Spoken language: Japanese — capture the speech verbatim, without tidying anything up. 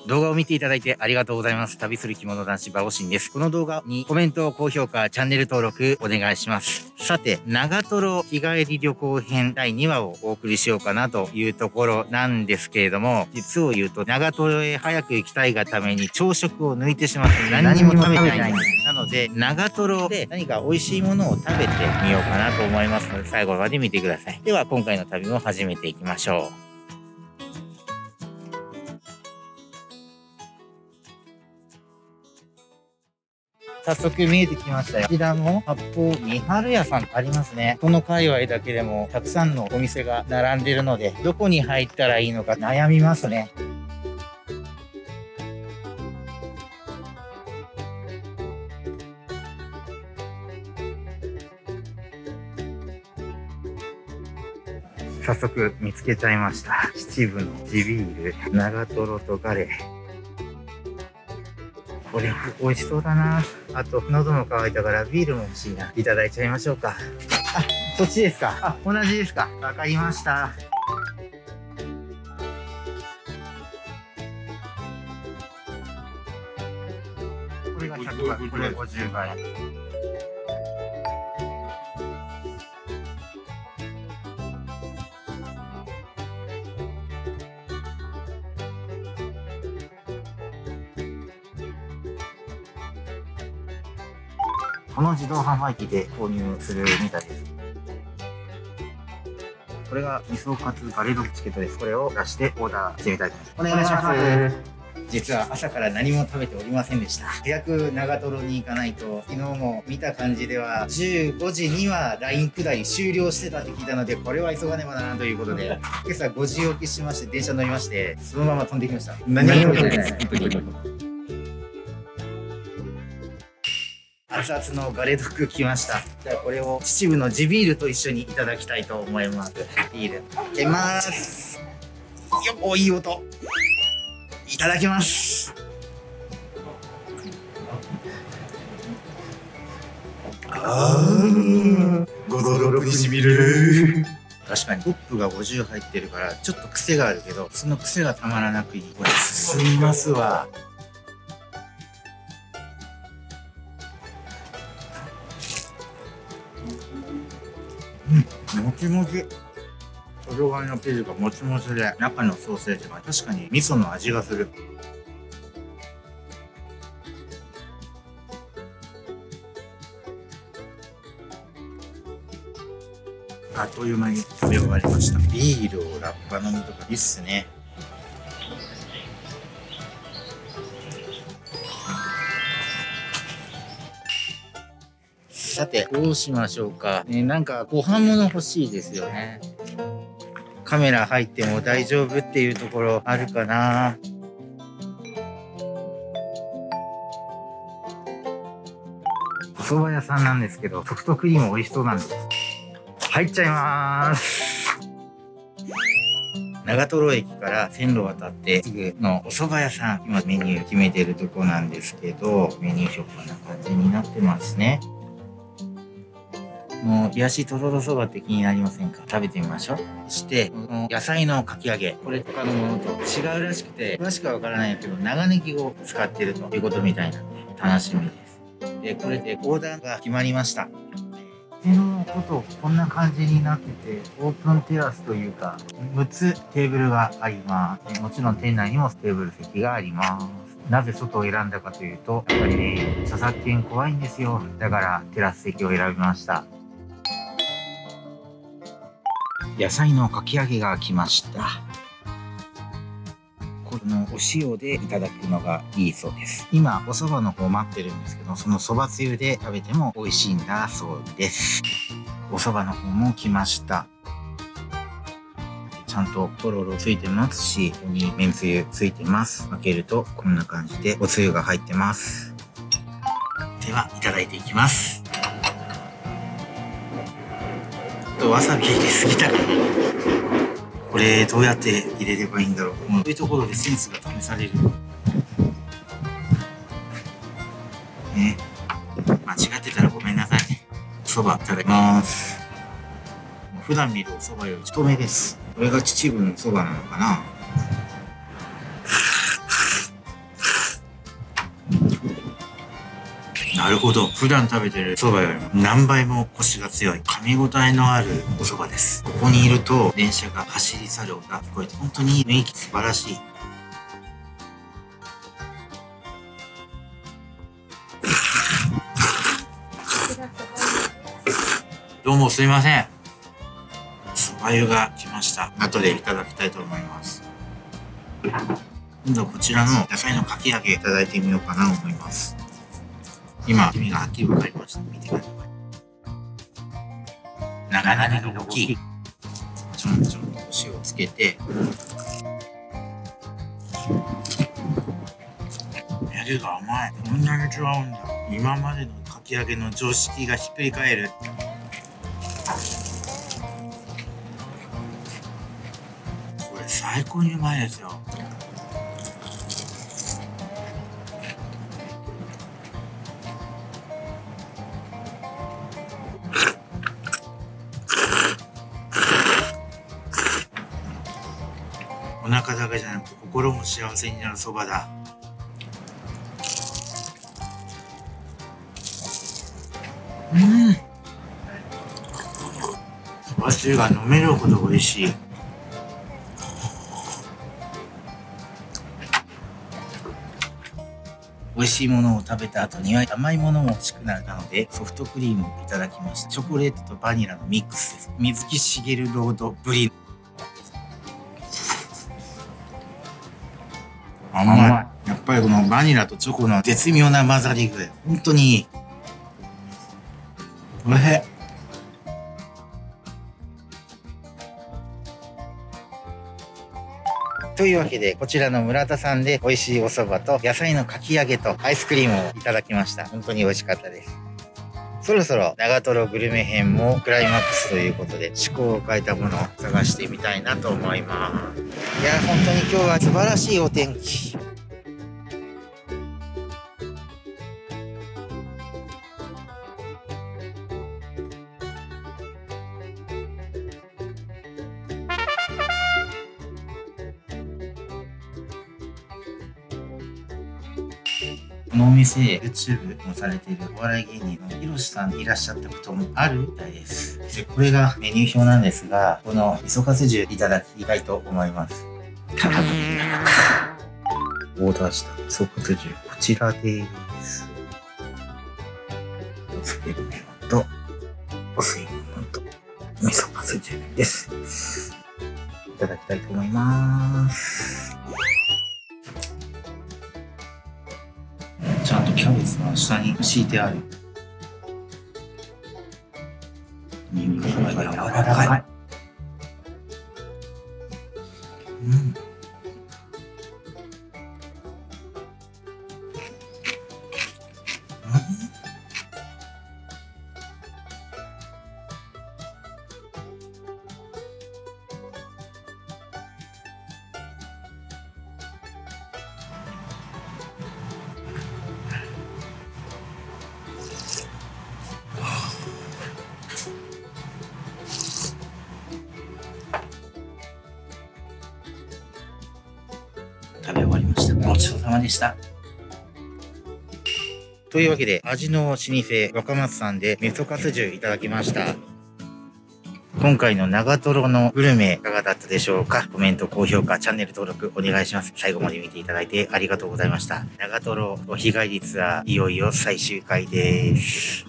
動画を見ていただいてありがとうございます。旅する着物男子バオシンです。この動画にコメント、高評価、チャンネル登録お願いします。さて、長瀞日帰り旅行編だいにわをお送りしようかなというところなんですけれども、実を言うと長瀞へ早く行きたいがために朝食を抜いてしまって何にも食べてないんです。なので、長瀞で何か美味しいものを食べてみようかなと思いますので、最後まで見てください。では、今回の旅も始めていきましょう。早速見えてきましたよ。こちらも八方三春屋さんありますね。この界隈だけでもたくさんのお店が並んでるので、どこに入ったらいいのか悩みますね。早速見つけちゃいました。秩父の地ビール、長瀞とガレー。これ美味しそうだな。あと喉も渇いたからビールも欲しいな。いただいちゃいましょうか。あ、そっちですか。あ、同じですか。わかりました。これがひゃくばい、これごじゅうばい。この自動販売機で購入するみたいです。これが味噌カツガレドチケットです。これを出してオーダーしてみたいと思います。お願いします。実は朝から何も食べておりませんでした。早く長瀞に行かないと、昨日も見た感じではじゅうごじにはライン下り終了してたって聞いたので、これは急がねばならんということで、今朝ごじ起きしまして電車乗りまして、そのまま飛んできました。何も食べてないです。本当に。熱々のガレドッグ来ました。じゃあこれを秩父の地ビールと一緒にいただきたいと思います。ビールいけます。よっ、お、いい音。いただきます。あー、ごどろくにしみる。確かにホップがごじゅう入ってるからちょっと癖があるけど、その癖がたまらなくいい。これ進みますわ。うん、もちもち。外側の生地がもちもちで、中のソーセージが確かに味噌の味がする。あっという間に食べ終わりました。ビールをラッパ飲むとかいいっすね。さて、どうしましょうか。ね、なんかご飯物欲しいですよね。カメラ入っても大丈夫っていうところあるかな。お蕎麦屋さんなんですけど、ソフトクリーム美味しそうなんです。入っちゃいまーす。長瀞駅から線路渡ってすぐのお蕎麦屋さん、今メニュー決めてるとこなんですけど、メニュー表こんな感じになってますね。もう冷やしとろろそばって気になりませんか？食べてみましょう。そしてこの野菜のかき揚げ、これ他のものと違うらしくて、詳しくはわからないけど長ネギを使ってるということみたいなんで楽しみです。で、これでオーダーが決まりました。店のことこんな感じになってて、オープンテラスというかむっつテーブルがあります。もちろん店内にもテーブル席があります。なぜ外を選んだかというと、やっぱりね、著作権怖いんですよ。だからテラス席を選びました。野菜のかき揚げが来ました。このお塩でいただくのがいいそうです。今お蕎麦の方待ってるんですけど、その蕎麦つゆで食べても美味しいんだそうです。お蕎麦の方も来ました。ちゃんととろろついてますし、ここにめんつゆついてます。開けるとこんな感じでおつゆが入ってます。では、いただいていきます。とわさび入れすぎたかな。これどうやって入れればいいんだろう。こういうところでセンスが試される。ね、間違ってたらごめんなさい。お蕎麦いただきます。普段見るお蕎麦より太めです。これが秩父の蕎麦なのかな。 なるほど。普段食べてる蕎麦よりも何倍もコシが強い、噛み応えのあるお蕎麦です。ここにいると電車が走り去る音が聞こえて、本当に雰囲気素晴らしい。どうもすいません。蕎麦湯が来ました。後でいただきたいと思います。今度はこちらの野菜のかき揚げいただいてみようかなと思います。今、黄身がはっきり分かりました。見てください。長々が大きい。ちょんちょんとお塩をつけて。揚げが甘い。こんなに違うんだ。今までのかき揚げの常識がひっくり返る。これ最高にうまいですよ。お腹だけじゃなくて心も幸せになるそばだ。うん。そばつゆが飲めるほど美味しい。美味しいものを食べた後には甘いものも欲しくなるのでソフトクリームをいただきました。チョコレートとバニラのミックスです。水木しげるロードブリ。甘い。やっぱりこのバニラとチョコの絶妙な混ざり具合、本当にいい。おいしい。というわけでこちらの村田さんで美味しいお蕎麦と野菜のかき揚げとアイスクリームをいただきました。本当に美味しかったです。そろそろ長瀞グルメ編もクライマックスということで趣向を変えたものを探してみたいなと思います。いや本当に今日は素晴らしいお天気。このお店 YouTube もされているお笑い芸人のひろしさんにいらっしゃったこともあるみたいです。でこれがメニュー表なんですが、この味噌かつ重いただきたいと思います。ただのみんなのかオーダーした味噌かつ重こちらです。おつけるものとお吸い物と味噌かつ重です。いただきたいと思います。ちゃんとキャベツが下に敷いてある。肉が柔らかい。うん。食べ終わりました。ごちそうさまでした。というわけで味の老舗若松さんで味噌かつ重いただきました。今回の長瀞のグルメいかがだったでしょうか。コメント、高評価、チャンネル登録お願いします。最後まで見ていただいてありがとうございました。長瀞お日帰りツアーいよいよ最終回です。